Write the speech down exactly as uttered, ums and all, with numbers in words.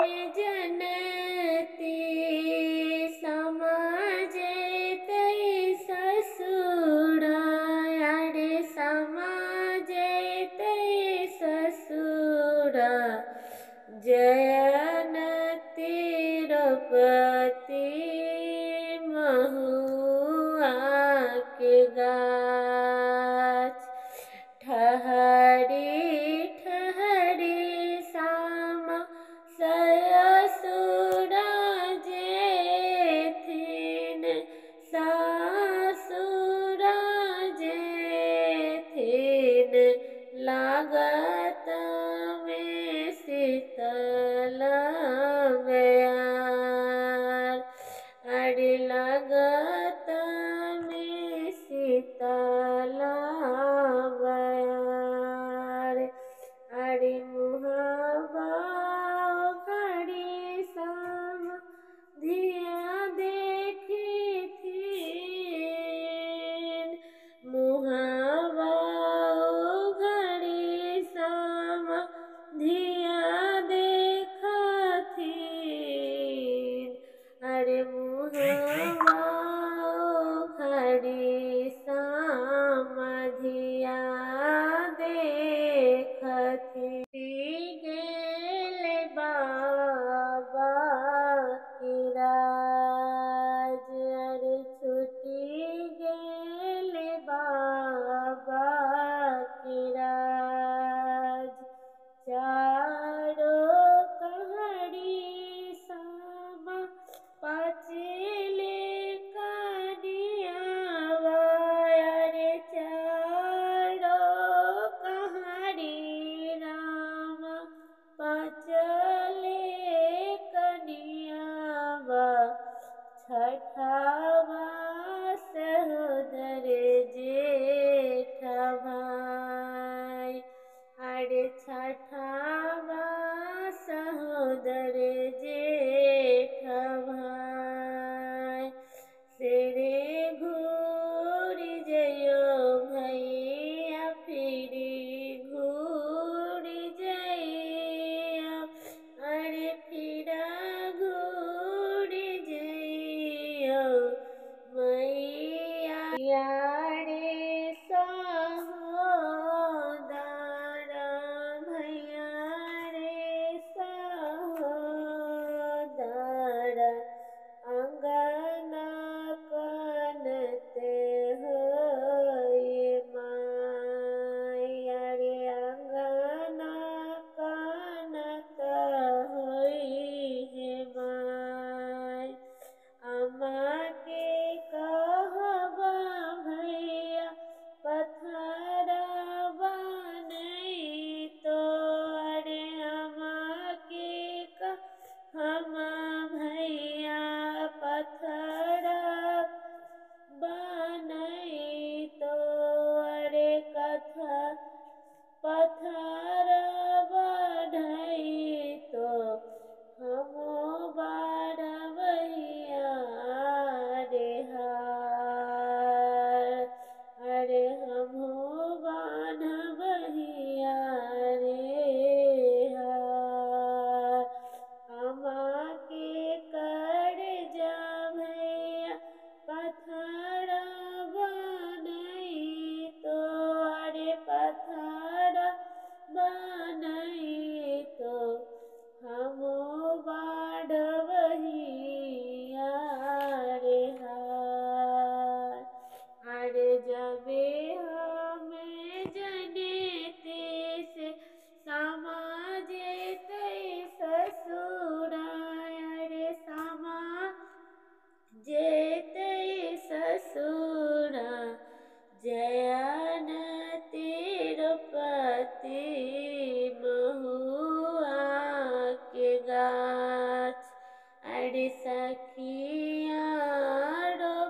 जनती समझते ससुरा रे समझते ससुरा जयनती द्रौपदी महुआ के गाछ ठहरी ठहरी सामा ससुरा जेथिन ससुरा जेथिन लागत में शीतल बयार अरे लागत में शीतल बयार अरे मुहावा घड़ी सम धिया देखी थीन मुहावा घड़ी सम धिया देखथीन अरे मुहावा घड़ी समधिया देखथीन गेले बाबा की राज अरे छुटी गेले बाबा की राज चारो कहड़ी समा पचले कनियावा अरे चारो कहड़ी राम पचले कनियावा छठावा सहोदर जेठ भाई अरे छठावा सहोदर जेठ भाई सेरे घूरी जयो भैया फिरी घूरी जइयो अरे फिरा घूरी जइयो मैया रे सहोदर भैया रे सहोदर अंगना कनते होई माया रे अंगना कनत होई हे माय अम्मा के कहबा भैया पत्थरवा नहीं तो अरे अम्मा के हम भैया पत्थर बनई तो अरे कथा पत्थर बढ़ई तो हम बढ़वैया रे हार अरे हम बनवैया रे हार अम्मा के कर जा भैया पत्थर बनई तो अरे पत्थर बन